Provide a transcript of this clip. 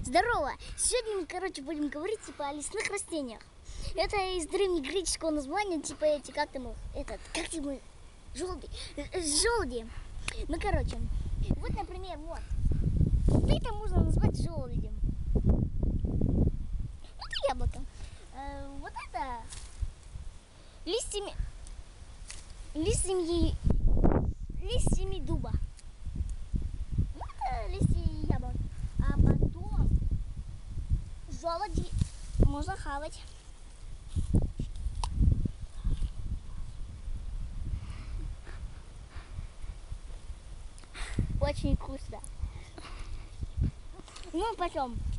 Здорово! Сегодня мы, будем говорить типа о лесных растениях. Это из древнегреческого названия, типа эти, желуди. Ну, вот, например, вот. Это можно назвать желудем. Это яблоко. Вот это листьями дуба. Это листья яблок. А потом желуди можно хавать. Очень вкусно. Ну, потом